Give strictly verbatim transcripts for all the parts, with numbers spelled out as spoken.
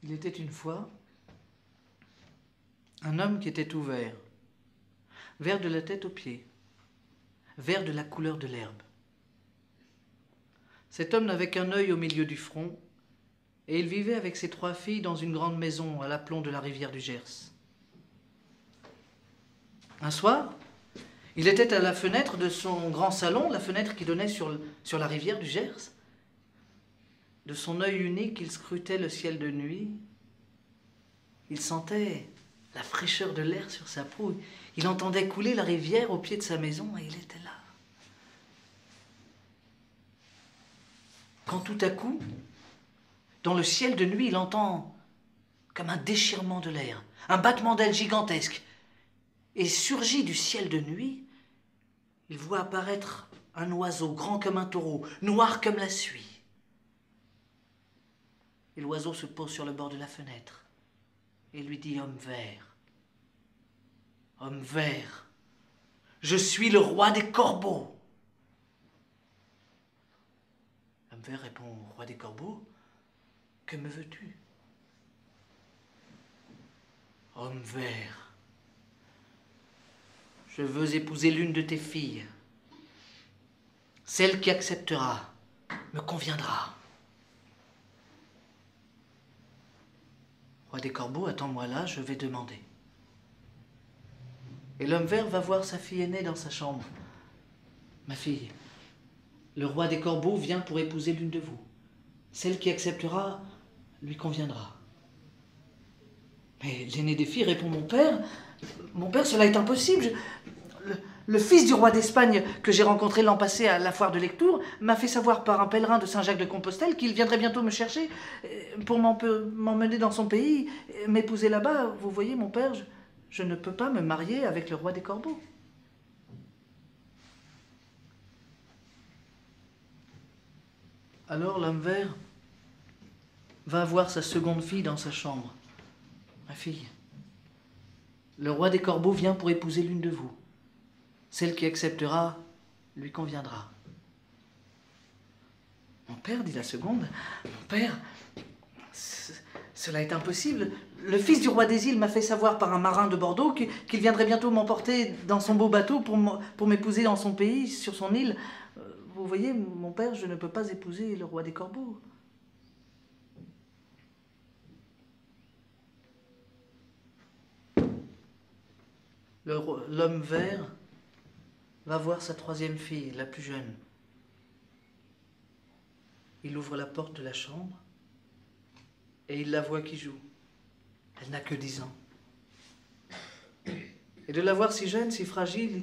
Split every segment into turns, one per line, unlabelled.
Il était une fois un homme qui était tout vert, vert de la tête aux pieds, vert de la couleur de l'herbe. Cet homme n'avait qu'un œil au milieu du front, et il vivait avec ses trois filles dans une grande maison à l'aplomb de la rivière du Gers. Un soir, il était à la fenêtre de son grand salon, la fenêtre qui donnait sur, sur la rivière du Gers. De son œil unique, il scrutait le ciel de nuit. Il sentait la fraîcheur de l'air sur sa peau. Il entendait couler la rivière au pied de sa maison et il était là. Quand tout à coup, dans le ciel de nuit, il entend comme un déchirement de l'air, un battement d'ailes gigantesque. Et surgit du ciel de nuit, il voit apparaître un oiseau grand comme un taureau, noir comme la suie. Et l'oiseau se pose sur le bord de la fenêtre et lui dit « Homme vert, homme vert, je suis le roi des corbeaux. » L'homme vert répond au roi des corbeaux « Que me veux-tu » ? Homme vert, je veux épouser l'une de tes filles. Celle qui acceptera me conviendra. Roi des corbeaux, attends-moi là, je vais demander. Et l'homme vert va voir sa fille aînée dans sa chambre. Ma fille, le roi des corbeaux vient pour épouser l'une de vous. Celle qui acceptera lui conviendra. Mais l'aîné des filles répond, mon père, mon père, cela est impossible. Je, le, le fils du roi d'Espagne que j'ai rencontré l'an passé à la foire de Lectoure m'a fait savoir par un pèlerin de Saint-Jacques-de-Compostelle qu'il viendrait bientôt me chercher pour m'emmener dans son pays, m'épouser là-bas. Vous voyez, mon père, je, je ne peux pas me marier avec le roi des corbeaux. Alors l'homme vert va voir sa seconde fille dans sa chambre. Ma fille, le roi des corbeaux vient pour épouser l'une de vous. Celle qui acceptera lui conviendra. Mon père, dit la seconde, mon père, cela est impossible. Le fils du roi des îles m'a fait savoir par un marin de Bordeaux qu'il viendrait bientôt m'emporter dans son beau bateau pour m'épouser dans son pays, sur son île. Vous voyez, mon père, je ne peux pas épouser le roi des corbeaux. L'homme vert va voir sa troisième fille, la plus jeune. Il ouvre la porte de la chambre et il la voit qui joue. Elle n'a que dix ans. Et de la voir si jeune, si fragile,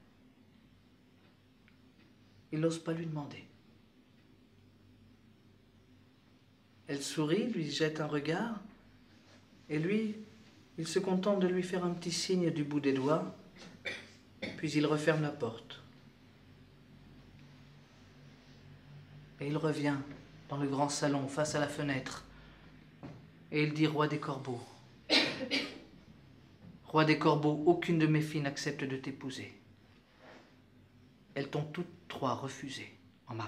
il n'ose pas lui demander. Elle sourit, lui jette un regard, et lui, il se contente de lui faire un petit signe du bout des doigts, puis il referme la porte. Et il revient dans le grand salon, face à la fenêtre, et il dit « Roi des corbeaux, roi des corbeaux, aucune de mes filles n'accepte de t'épouser. Elles t'ont toutes trois refusé en mariage. »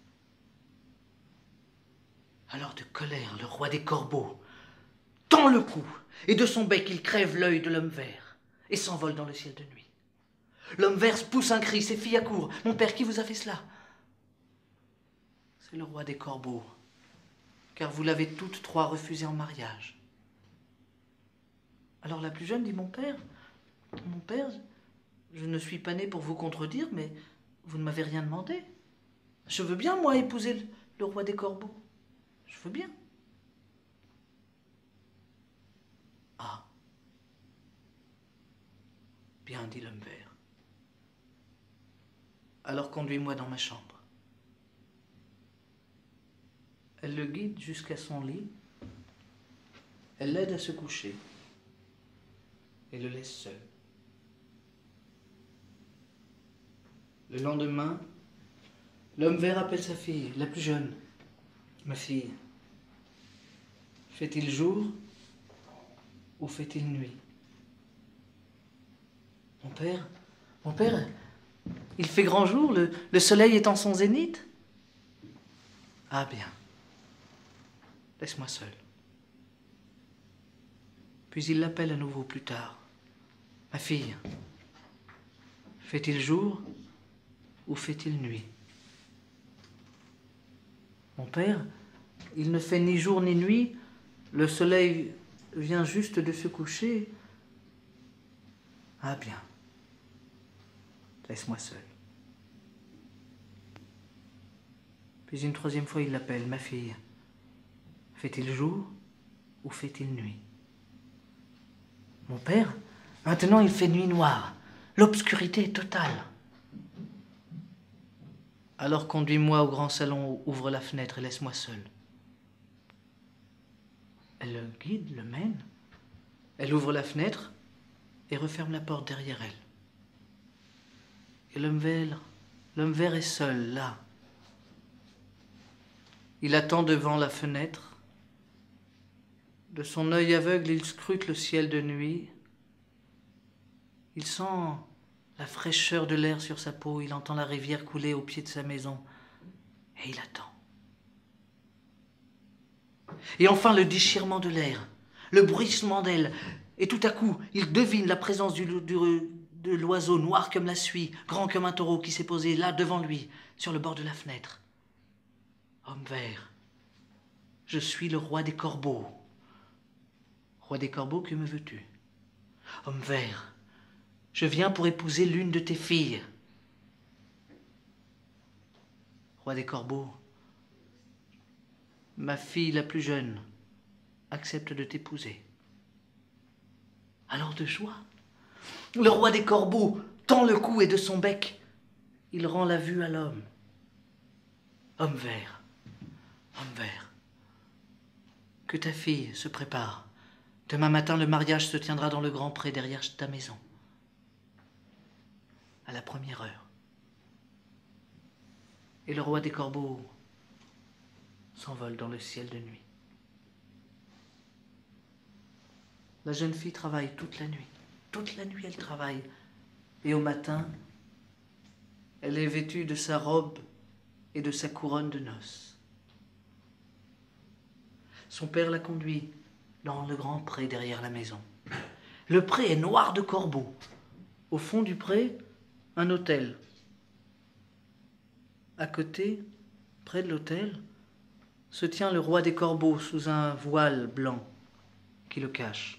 Alors de colère, le roi des corbeaux tend le cou, et de son bec, il crève l'œil de l'homme vert, et s'envole dans le ciel de nuit. L'homme vert pousse un cri, ses filles accourent. « Mon père, qui vous a fait cela ?» ?»« C'est le roi des corbeaux, car vous l'avez toutes trois refusé en mariage. » Alors la plus jeune dit « Mon père, mon père, je ne suis pas née pour vous contredire, mais vous ne m'avez rien demandé. Je veux bien, moi, épouser le, le roi des corbeaux. Je veux bien. » Ah, bien, dit l'homme vert. Alors conduis-moi dans ma chambre. Elle le guide jusqu'à son lit. Elle l'aide à se coucher et le laisse seul. Le lendemain, l'homme vert appelle sa fille, la plus jeune. « Ma fille, fait-il jour ou fait-il nuit ?»« Mon père, mon père, il fait grand jour, le, le soleil est en son zénith. »« Ah bien, laisse-moi seul. Puis il l'appelle à nouveau plus tard. « Ma fille, fait-il jour ou fait-il nuit ?» Mon père, il ne fait ni jour ni nuit, le soleil vient juste de se coucher. Ah bien, laisse-moi seul. Puis une troisième fois, il l'appelle, « Ma fille, fait-il jour ou fait-il nuit ?» Mon père, maintenant il fait nuit noire, l'obscurité est totale. Alors conduis-moi au grand salon, ouvre la fenêtre et laisse-moi seul. Elle le guide, le mène. Elle ouvre la fenêtre et referme la porte derrière elle. Et l'homme vert, l'homme vert est seul, là. Il attend devant la fenêtre. De son œil aveugle, il scrute le ciel de nuit. Il sent la fraîcheur de l'air sur sa peau. Il entend la rivière couler au pied de sa maison. Et il attend. Et enfin le déchirement de l'air, le bruissement d'ailes. Et tout à coup, il devine la présence du, du, de l'oiseau noir comme la suie, grand comme un taureau qui s'est posé là devant lui, sur le bord de la fenêtre. Homme vert, je suis le roi des corbeaux. Roi des corbeaux, que me veux-tu? Homme vert, je viens pour épouser l'une de tes filles. Roi des corbeaux, ma fille la plus jeune accepte de t'épouser. Alors de joie, le roi des corbeaux tend le cou et de son bec, il rend la vue à l'homme. Homme vert, homme vert, que ta fille se prépare. Demain matin, le mariage se tiendra dans le grand pré derrière ta maison. À la première heure. Et le roi des corbeaux s'envole dans le ciel de nuit. La jeune fille travaille toute la nuit. Toute la nuit, elle travaille. Et au matin, elle est vêtue de sa robe et de sa couronne de noces. Son père la conduit dans le grand pré derrière la maison. Le pré est noir de corbeaux. Au fond du pré, un autel. À côté, près de l'autel, se tient le roi des corbeaux sous un voile blanc qui le cache.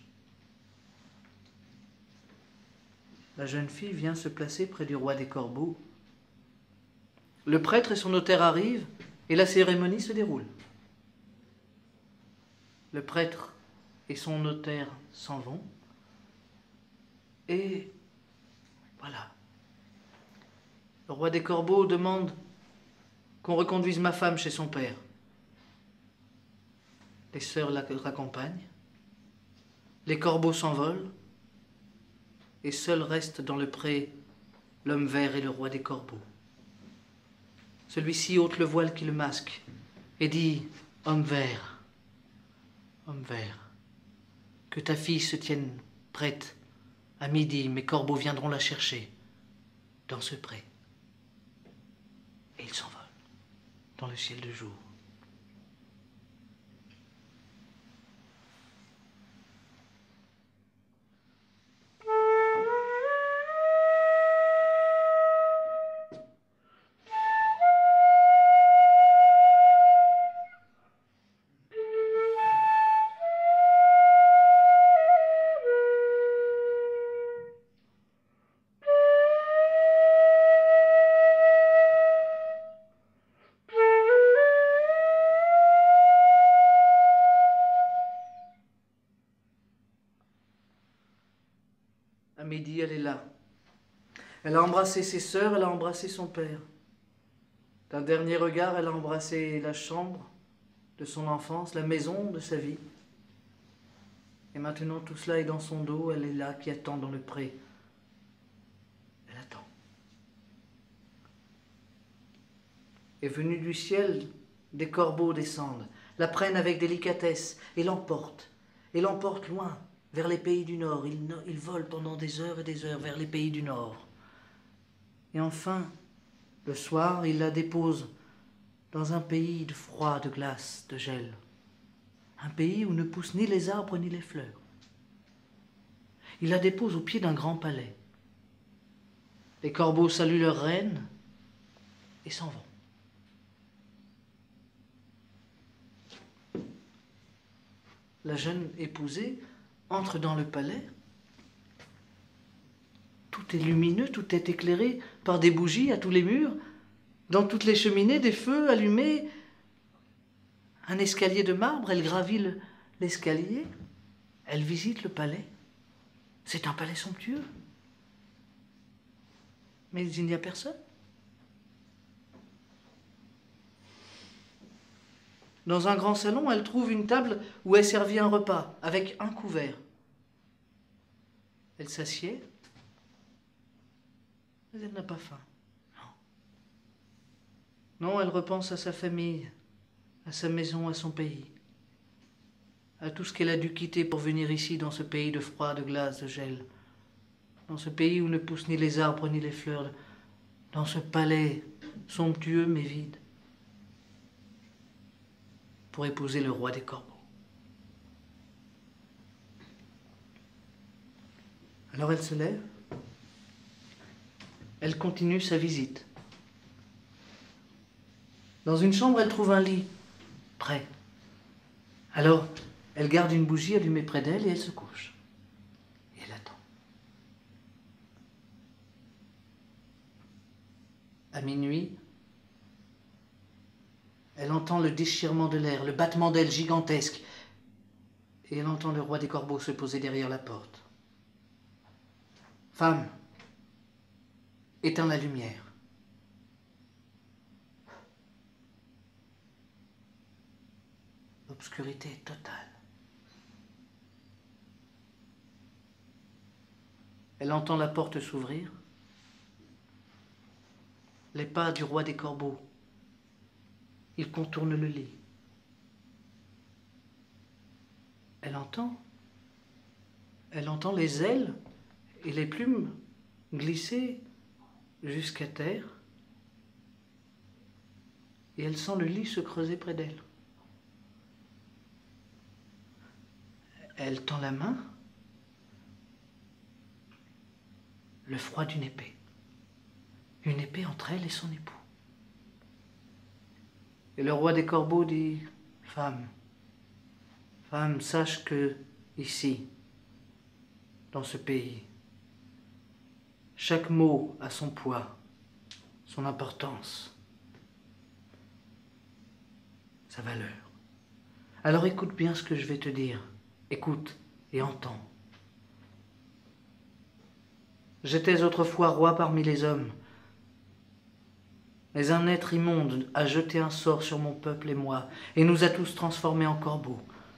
La jeune fille vient se placer près du roi des corbeaux. Le prêtre et son notaire arrivent et la cérémonie se déroule. Le prêtre et son notaire s'en vont. Et voilà. Le roi des corbeaux demande qu'on reconduise ma femme chez son père. Les sœurs la raccompagnent. Les corbeaux s'envolent. Et seul reste dans le pré l'homme vert et le roi des corbeaux. Celui-ci ôte le voile qui le masque et dit « Homme vert, homme vert, que ta fille se tienne prête. À midi, mes corbeaux viendront la chercher dans ce pré. » Et il s'envole dans le ciel de jour. À midi, elle est là. Elle a embrassé ses sœurs, elle a embrassé son père. D'un dernier regard, elle a embrassé la chambre de son enfance, la maison de sa vie. Et maintenant, tout cela est dans son dos, elle est là, qui attend dans le pré. Elle attend. Et venue du ciel, des corbeaux descendent, la prennent avec délicatesse et l'emportent, et l'emportent loin, vers les pays du Nord. Ils, ils volent pendant des heures et des heures vers les pays du Nord. Et enfin, le soir, ils la déposent dans un pays de froid, de glace, de gel. Un pays où ne poussent ni les arbres ni les fleurs. il la dépose au pied d'un grand palais. Les corbeaux saluent leur reine et s'en vont. La jeune épousée entre dans le palais. Tout est lumineux, tout est éclairé par des bougies à tous les murs. Dans toutes les cheminées, des feux allumés. Un escalier de marbre, elle gravit l'escalier. Elle visite le palais. C'est un palais somptueux. Mais il n'y a personne. Dans un grand salon, elle trouve une table où est servi un repas, avec un couvert. Elle s'assied, mais elle n'a pas faim. Non. Non, elle repense à sa famille, à sa maison, à son pays, à tout ce qu'elle a dû quitter pour venir ici, dans ce pays de froid, de glace, de gel, dans ce pays où ne poussent ni les arbres ni les fleurs, dans ce palais somptueux mais vide, pour épouser le roi des corbeaux. Alors elle se lève, elle continue sa visite. Dans une chambre, elle trouve un lit, prêt. Alors, elle garde une bougie allumée près d'elle et elle se couche. Et elle attend. À minuit, elle entend le déchirement de l'air, le battement d'ailes gigantesque, et elle entend le roi des corbeaux se poser derrière la porte. Femme, éteins la lumière. L'obscurité est totale. Elle entend la porte s'ouvrir. Les pas du roi des corbeaux. Il contourne le lit. Elle entend. Elle entend les ailes et les plumes glisser jusqu'à terre. Et elle sent le lit se creuser près d'elle. Elle tend la main. Le froid d'une épée. Une épée entre elle et son époux. Et le roi des corbeaux dit, « Femme, femme, sache que ici, dans ce pays, chaque mot a son poids, son importance, sa valeur. Alors écoute bien ce que je vais te dire. Écoute et entends. J'étais autrefois roi parmi les hommes, mais un être immonde a jeté un sort sur mon peuple et moi, et nous a tous transformés en corbeaux.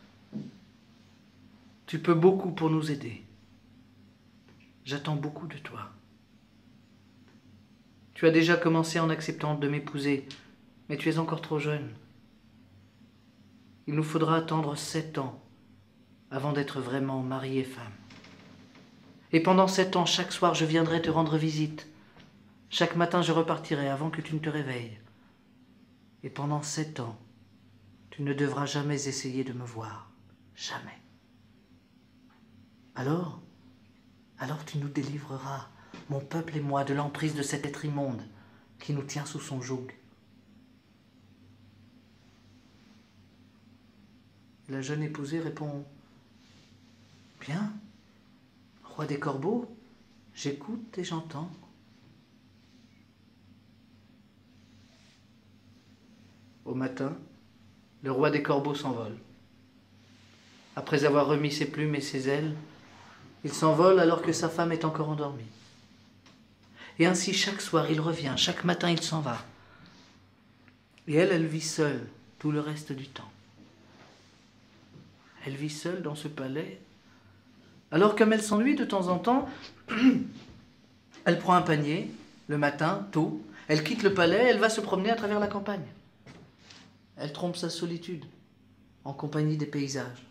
Tu peux beaucoup pour nous aider. J'attends beaucoup de toi. Tu as déjà commencé en acceptant de m'épouser, mais tu es encore trop jeune. Il nous faudra attendre sept ans avant d'être vraiment mari et femme. Et pendant sept ans, chaque soir, je viendrai te rendre visite. Chaque matin, je repartirai avant que tu ne te réveilles. Et pendant sept ans, tu ne devras jamais essayer de me voir. Jamais. Alors, alors tu nous délivreras, mon peuple et moi, de l'emprise de cet être immonde qui nous tient sous son joug. La jeune épousée répond, « Bien, roi des corbeaux, j'écoute et j'entends. » Au matin, le roi des corbeaux s'envole. Après avoir remis ses plumes et ses ailes, il s'envole alors que sa femme est encore endormie. Et ainsi, chaque soir, il revient, chaque matin, il s'en va. Et elle, elle vit seule tout le reste du temps. Elle vit seule dans ce palais. Alors, comme elle s'ennuie de temps en temps, elle prend un panier, le matin, tôt, elle quitte le palais, elle va se promener à travers la campagne. Elle trompe sa solitude en compagnie des paysages.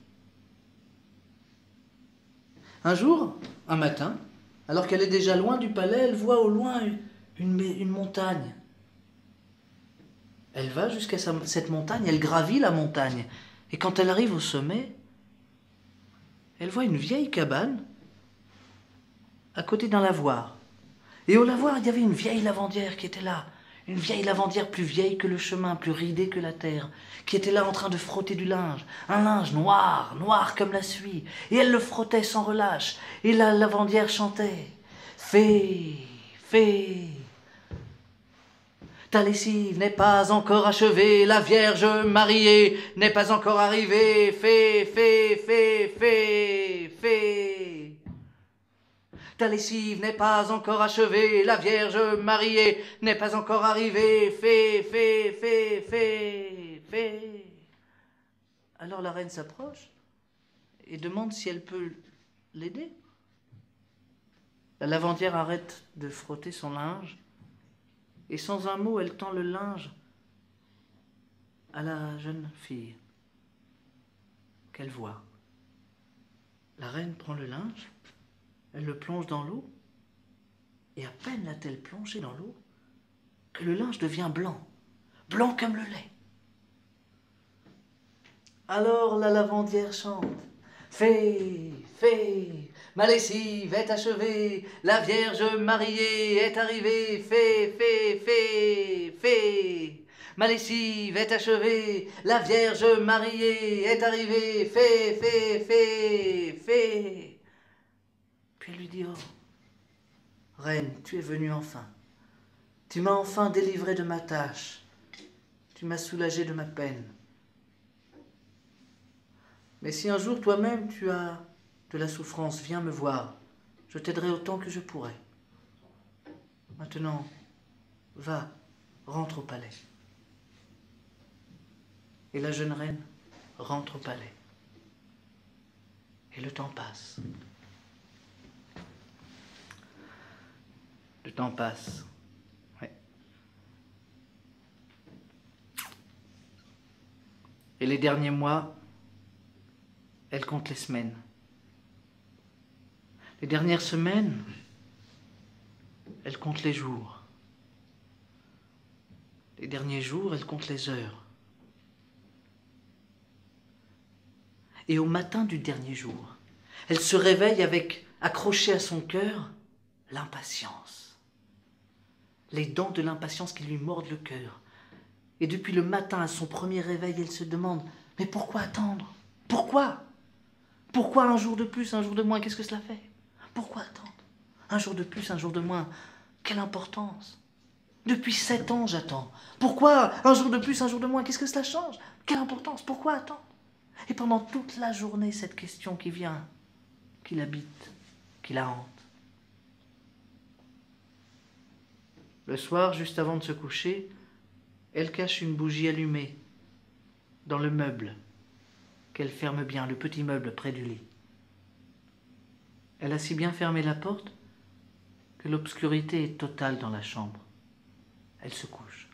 Un jour, un matin, alors qu'elle est déjà loin du palais, elle voit au loin une, une montagne. Elle va jusqu'à cette montagne, elle gravit la montagne. Et quand elle arrive au sommet, elle voit une vieille cabane à côté d'un lavoir. Et au lavoir, il y avait une vieille lavandière qui était là. Une vieille lavandière plus vieille que le chemin, plus ridée que la terre, qui était là en train de frotter du linge. Un linge noir, noir comme la suie. Et elle le frottait sans relâche. Et la lavandière chantait. Fée, fée. Ta lessive n'est pas encore achevée, la Vierge mariée n'est pas encore arrivée. Fée, fée, fée, fée, fée. Ta lessive n'est pas encore achevée, la Vierge mariée n'est pas encore arrivée. Fée, fée, fée, fée, fée. Alors la reine s'approche et demande si elle peut l'aider. La lavandière arrête de frotter son linge et sans un mot, elle tend le linge à la jeune fille qu'elle voit. La reine prend le linge, elle le plonge dans l'eau, et à peine l'a-t-elle plongé dans l'eau que le linge devient blanc, blanc comme le lait. Alors la lavandière chante. Fée, fée, ma lessive est achevée, la Vierge mariée est arrivée. Fée, fée, fée, fée, ma lessive est achevée, la Vierge mariée est arrivée. Fée, fée, fée, fée. Puis elle lui dit, oh, reine, tu es venue enfin. Tu m'as enfin délivrée de ma tâche. Tu m'as soulagée de ma peine. Mais si un jour toi-même tu as de la souffrance, viens me voir. Je t'aiderai autant que je pourrai. Maintenant, va, rentre au palais. Et la jeune reine rentre au palais. Et le temps passe. Le temps passe. Ouais. Et les derniers mois, elle compte les semaines. Les dernières semaines, elle compte les jours. Les derniers jours, elle compte les heures. Et au matin du dernier jour, elle se réveille avec, accrochée à son cœur, l'impatience. Les dents de l'impatience qui lui mordent le cœur. Et depuis le matin à son premier réveil, elle se demande, mais pourquoi attendre? Pourquoi? Pourquoi un jour de plus, un jour de moins? Qu'est-ce que cela fait? Pourquoi attendre? Un jour de plus, un jour de moins? Quelle importance? Depuis sept ans, j'attends. Pourquoi un jour de plus, un jour de moins? Qu'est-ce que cela change? Quelle importance? Pourquoi attendre? Et pendant toute la journée, cette question qui vient, qui l'habite, qui la hante. Le soir, juste avant de se coucher, elle cache une bougie allumée dans le meuble qu'elle ferme bien, le petit meuble près du lit. Elle a si bien fermé la porte que l'obscurité est totale dans la chambre. Elle se couche.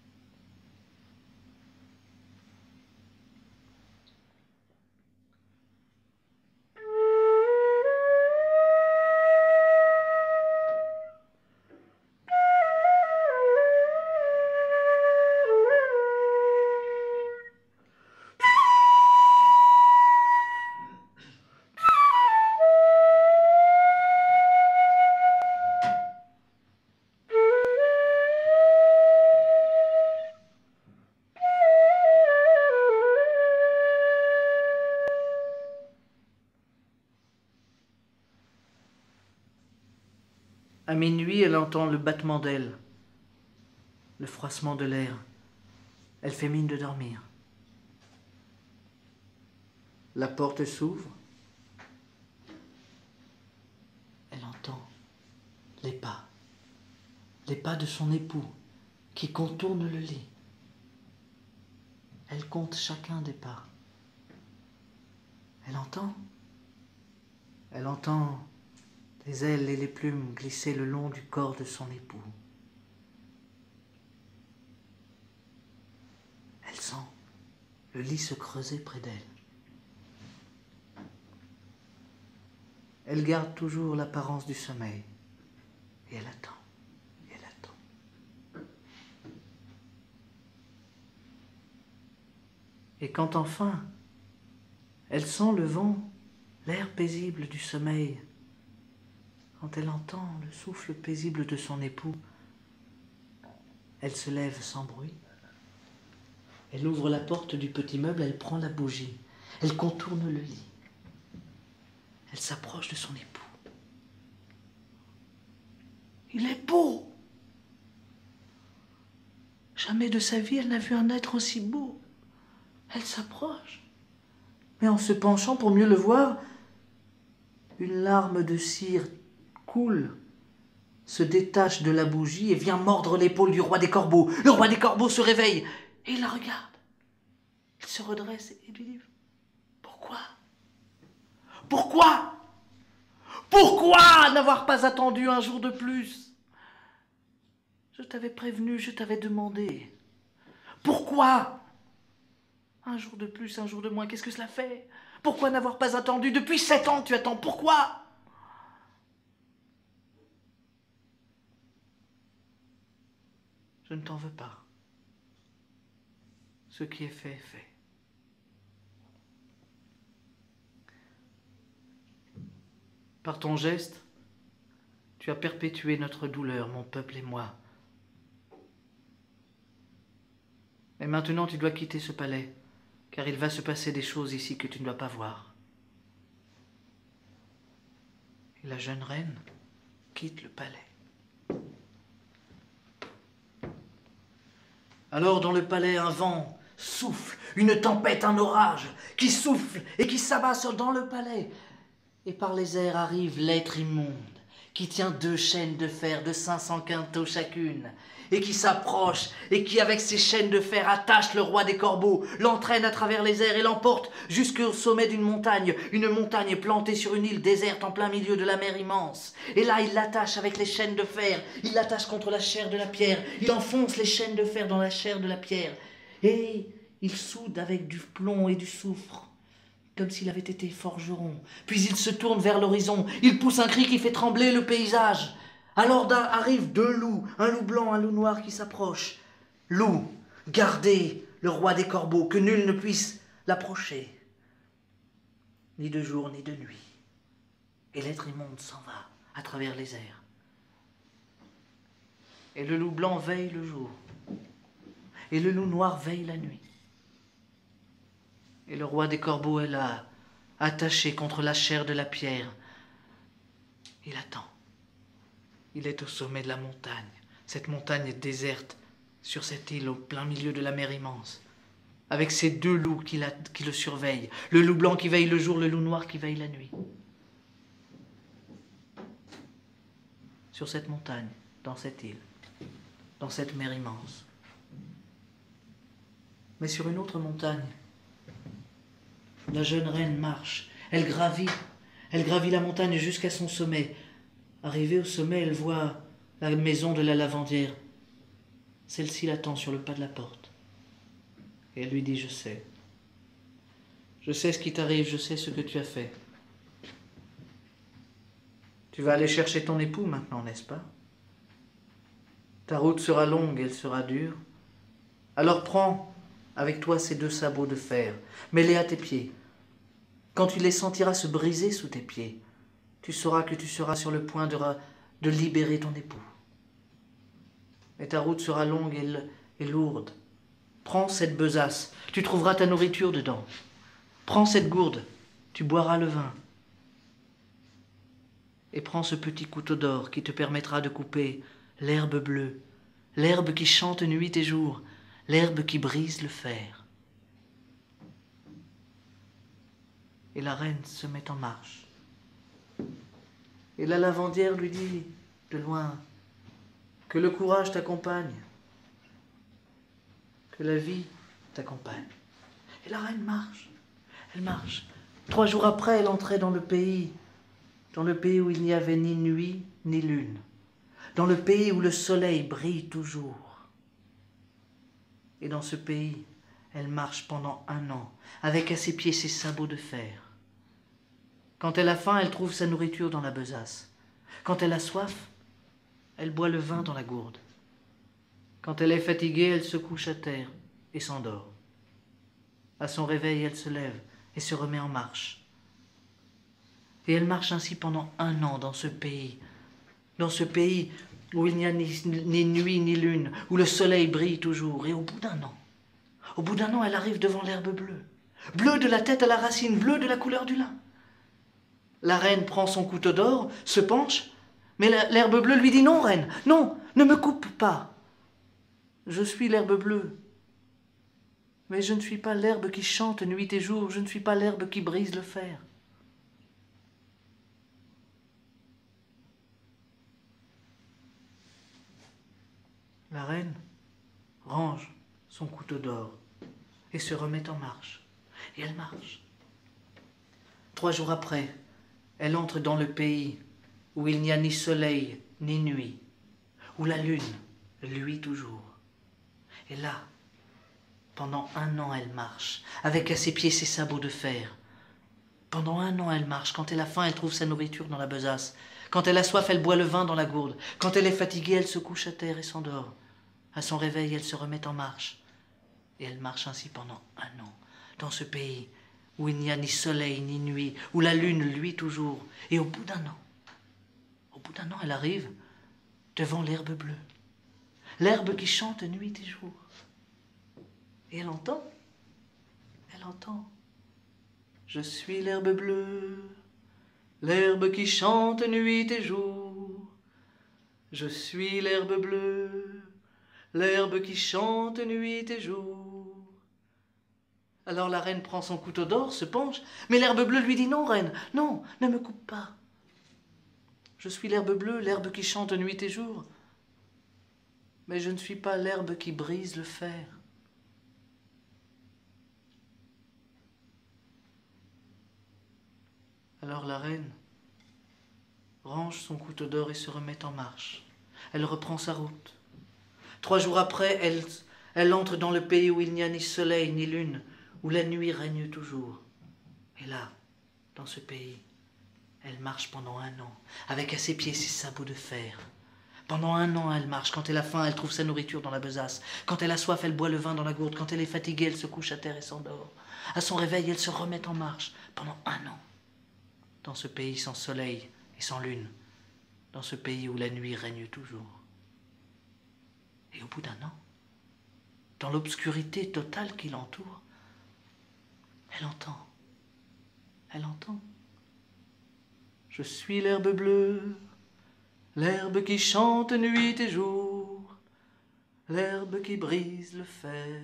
À minuit, elle entend le battement d'ailes, le froissement de l'air. Elle fait mine de dormir. La porte s'ouvre. Elle entend les pas, les pas de son époux qui contournent le lit. Elle compte chacun des pas. Elle entend, elle entend les ailes et les plumes glisser le long du corps de son époux. Elle sent le lit se creuser près d'elle. Elle garde toujours l'apparence du sommeil. Et elle attend, et elle attend. Et quand enfin, elle sent le vent, l'air paisible du sommeil, Quand elle entend le souffle paisible de son époux, elle se lève sans bruit. Elle ouvre la porte du petit meuble, elle prend la bougie. Elle contourne le lit. Elle s'approche de son époux. Il est beau. Jamais de sa vie, elle n'a vu un être aussi beau. Elle s'approche. Mais en se penchant pour mieux le voir, une larme de cire coule, se détache de la bougie et vient mordre l'épaule du roi des corbeaux. Le roi des corbeaux se réveille et il la regarde. Il se redresse et lui dit « Pourquoi ? Pourquoi ? Pourquoi n'avoir pas attendu un jour de plus ? Je t'avais prévenu, je t'avais demandé. Pourquoi ? Un jour de plus, un jour de moins, qu'est-ce que cela fait ? Pourquoi n'avoir pas attendu ? Depuis sept ans, tu attends. Pourquoi ? Je ne t'en veux pas. Ce qui est fait est fait. Par ton geste, tu as perpétué notre douleur, mon peuple et moi. Et maintenant, tu dois quitter ce palais, car il va se passer des choses ici que tu ne dois pas voir. Et la jeune reine quitte le palais. Alors, dans le palais, un vent souffle, une tempête, un orage, qui souffle et qui s'abat dans le palais. Et par les airs arrive l'être immonde, qui tient deux chaînes de fer de cinq cents quintaux chacune, et qui s'approche, et qui avec ses chaînes de fer attache le roi des corbeaux, l'entraîne à travers les airs et l'emporte jusqu'au sommet d'une montagne, une montagne plantée sur une île déserte en plein milieu de la mer immense. Et là, il l'attache avec les chaînes de fer, il l'attache contre la chair de la pierre, il enfonce les chaînes de fer dans la chair de la pierre, et il soude avec du plomb et du soufre, comme s'il avait été forgeron. Puis il se tourne vers l'horizon, il pousse un cri qui fait trembler le paysage. Alors arrivent deux loups, un loup blanc, un loup noir qui s'approchent. Loup, gardez le roi des corbeaux, que nul ne puisse l'approcher, ni de jour ni de nuit. Et l'être immonde s'en va à travers les airs. Et le loup blanc veille le jour, et le loup noir veille la nuit. Et le roi des corbeaux est là, attaché contre la chair de la pierre. Il attend. Il est au sommet de la montagne, cette montagne déserte, sur cette île au plein milieu de la mer immense, avec ces deux loups qui, la, qui le surveillent, le loup blanc qui veille le jour, le loup noir qui veille la nuit. Sur cette montagne, dans cette île, dans cette mer immense. Mais sur une autre montagne, la jeune reine marche, elle gravit, elle gravit la montagne jusqu'à son sommet. Arrivée au sommet, elle voit la maison de la lavandière. Celle-ci l'attend sur le pas de la porte. Et elle lui dit, je sais. Je sais ce qui t'arrive, je sais ce que tu as fait. Tu vas aller chercher ton époux maintenant, n'est-ce pas? Ta route sera longue, elle sera dure. Alors prends avec toi ces deux sabots de fer, mets-les à tes pieds. Quand tu les sentiras se briser sous tes pieds, tu sauras que tu seras sur le point de, de libérer ton époux. Et ta route sera longue et, et lourde. Prends cette besace, tu trouveras ta nourriture dedans. Prends cette gourde, tu boiras le vin. Et prends ce petit couteau d'or qui te permettra de couper l'herbe bleue, l'herbe qui chante nuit et jour, l'herbe qui brise le fer. Et la reine se met en marche. Et la lavandière lui dit, de loin, que le courage t'accompagne, que la vie t'accompagne. Et la reine marche, elle marche. Trois jours après, elle entrait dans le pays, dans le pays où il n'y avait ni nuit ni lune, dans le pays où le soleil brille toujours. Et dans ce pays, elle marche pendant un an, avec à ses pieds ses sabots de fer. Quand elle a faim, elle trouve sa nourriture dans la besace. Quand elle a soif, elle boit le vin dans la gourde. Quand elle est fatiguée, elle se couche à terre et s'endort. À son réveil, elle se lève et se remet en marche. Et elle marche ainsi pendant un an dans ce pays, dans ce pays où il n'y a ni, ni nuit ni lune, où le soleil brille toujours. Et au bout d'un an, au bout d'un an, elle arrive devant l'herbe bleue, bleue de la tête à la racine, bleue de la couleur du lin. La reine prend son couteau d'or, se penche, mais l'herbe bleue lui dit « Non, reine, non, ne me coupe pas. Je suis l'herbe bleue, mais je ne suis pas l'herbe qui chante nuit et jour, je ne suis pas l'herbe qui brise le fer. » La reine range son couteau d'or et se remet en marche. Et elle marche. Trois jours après, elle entre dans le pays où il n'y a ni soleil ni nuit, où la lune luit toujours. Et là, pendant un an, elle marche, avec à ses pieds ses sabots de fer. Pendant un an, elle marche. Quand elle a faim, elle trouve sa nourriture dans la besace. Quand elle a soif, elle boit le vin dans la gourde. Quand elle est fatiguée, elle se couche à terre et s'endort. À son réveil, elle se remet en marche. Et elle marche ainsi pendant un an, dans ce pays où il n'y a ni soleil ni nuit, où la lune luit toujours. Et au bout d'un an, au bout d'un an, elle arrive devant l'herbe bleue, l'herbe qui chante nuit et jour. Et elle entend, elle entend. Je suis l'herbe bleue, l'herbe qui chante nuit et jour. Je suis l'herbe bleue, l'herbe qui chante nuit et jour. Alors la reine prend son couteau d'or, se penche, mais l'herbe bleue lui dit « Non, reine, non, ne me coupe pas. Je suis l'herbe bleue, l'herbe qui chante nuit et jour, mais je ne suis pas l'herbe qui brise le fer. » Alors la reine range son couteau d'or et se remet en marche. Elle reprend sa route. Trois jours après, elle, elle entre dans le pays où il n'y a ni soleil ni lune, où la nuit règne toujours. Et là, dans ce pays, elle marche pendant un an, avec à ses pieds ses sabots de fer. Pendant un an, elle marche. Quand elle a faim, elle trouve sa nourriture dans la besace. Quand elle a soif, elle boit le vin dans la gourde. Quand elle est fatiguée, elle se couche à terre et s'endort. À son réveil, elle se remet en marche pendant un an. Dans ce pays sans soleil et sans lune, dans ce pays où la nuit règne toujours. Et au bout d'un an, dans l'obscurité totale qui l'entoure, elle entend, elle entend. Je suis l'herbe bleue, l'herbe qui chante nuit et jour, l'herbe qui brise le fer.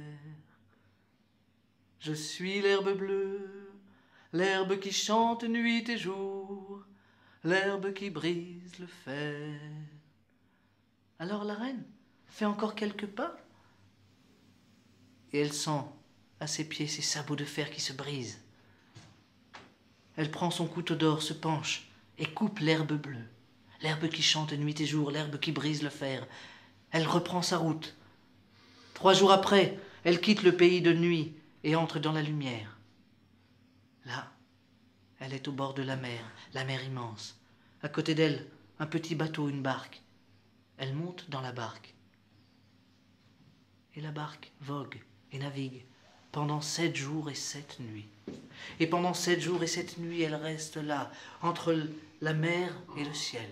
Je suis l'herbe bleue, l'herbe qui chante nuit et jour, l'herbe qui brise le fer. Alors la reine fait encore quelques pas, et elle sent à ses pieds ses sabots de fer qui se brisent. Elle prend son couteau d'or, se penche et coupe l'herbe bleue, l'herbe qui chante nuit et jour, l'herbe qui brise le fer. Elle reprend sa route. Trois jours après, elle quitte le pays de nuit et entre dans la lumière. Là, elle est au bord de la mer, la mer immense. À côté d'elle, un petit bateau, une barque. Elle monte dans la barque. Et la barque vogue et navigue pendant sept jours et sept nuits. Et pendant sept jours et sept nuits, elle reste là, entre la mer et le ciel.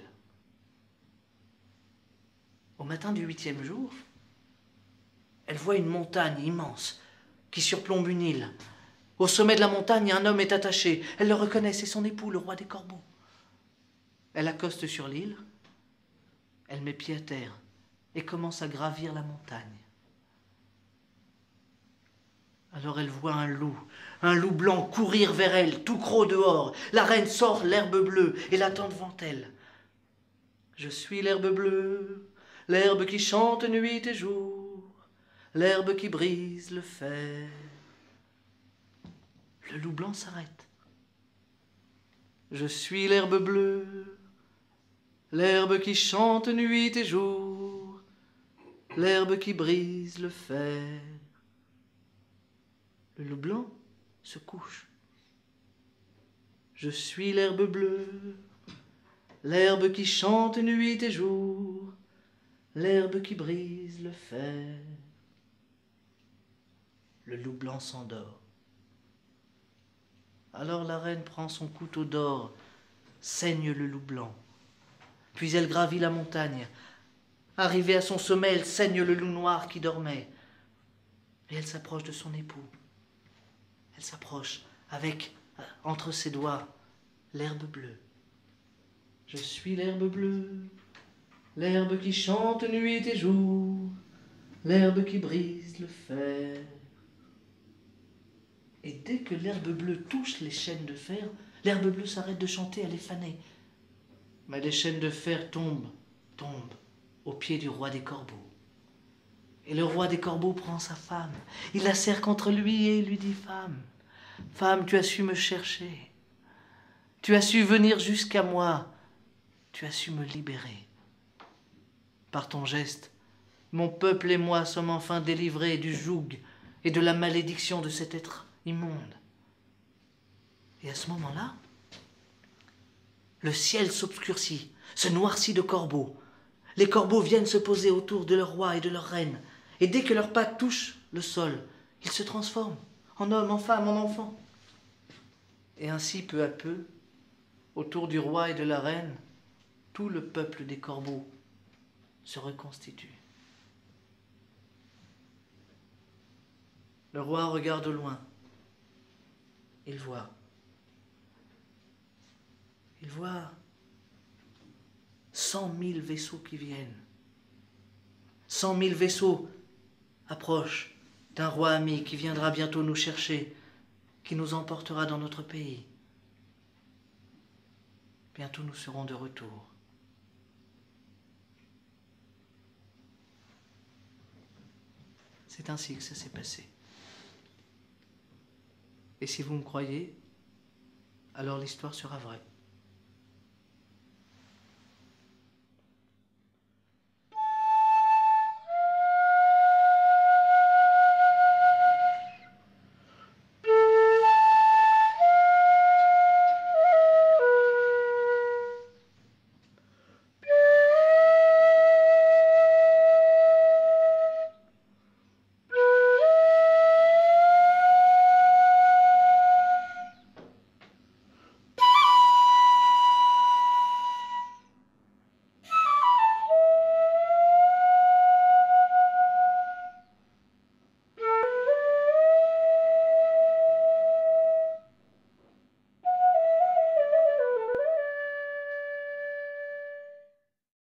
Au matin du huitième jour, elle voit une montagne immense qui surplombe une île. Au sommet de la montagne, un homme est attaché. Elle le reconnaît, c'est son époux, le roi des corbeaux. Elle accoste sur l'île, elle met pied à terre et commence à gravir la montagne. Alors elle voit un loup, un loup blanc courir vers elle, tout gros dehors. La reine sort l'herbe bleue et l'attend devant elle. Je suis l'herbe bleue, l'herbe qui chante nuit et jour, l'herbe qui brise le fer. Le loup blanc s'arrête. Je suis l'herbe bleue, l'herbe qui chante nuit et jour, l'herbe qui brise le fer. Le loup blanc se couche. Je suis l'herbe bleue, l'herbe qui chante nuit et jour, l'herbe qui brise le fer. Le loup blanc s'endort. Alors la reine prend son couteau d'or, saigne le loup blanc, Puis elle gravit la montagne. Arrivée à son sommet, elle saigne le loup noir qui dormait. Et elle s'approche de son époux. Elle s'approche avec, entre ses doigts, l'herbe bleue. Je suis l'herbe bleue, l'herbe qui chante nuit et jour, l'herbe qui brise le fer. Et dès que l'herbe bleue touche les chaînes de fer, l'herbe bleue s'arrête de chanter, elle est fanée. Mais les chaînes de fer tombent, tombent au pied du roi des corbeaux. Et le roi des corbeaux prend sa femme, il la serre contre lui et il lui dit « Femme, femme, tu as su me chercher, tu as su venir jusqu'à moi, tu as su me libérer. Par ton geste, mon peuple et moi sommes enfin délivrés du joug et de la malédiction de cet être immonde. » Et à ce moment-là, le ciel s'obscurcit, se noircit de corbeaux. Les corbeaux viennent se poser autour de leur roi et de leur reine. Et dès que leurs pattes touchent le sol, ils se transforment en hommes, en femmes, en enfants. Et ainsi, peu à peu, autour du roi et de la reine, tout le peuple des corbeaux se reconstitue. Le roi regarde au loin. Il voit. Il voit cent mille vaisseaux qui viennent. Cent mille vaisseaux approchent d'un roi ami qui viendra bientôt nous chercher, qui nous emportera dans notre pays. Bientôt nous serons de retour. C'est ainsi que ça s'est passé. Et si vous me croyez, alors l'histoire sera vraie.